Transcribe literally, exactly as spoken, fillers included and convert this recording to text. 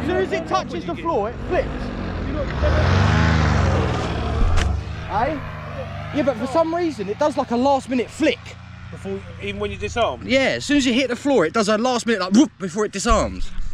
As soon as it touches the floor, it flips. Eh? Yeah, but for some reason it does like a last minute flick. Before, even when you disarm? Yeah, as soon as you hit the floor, it does a last minute like whoop before it disarms.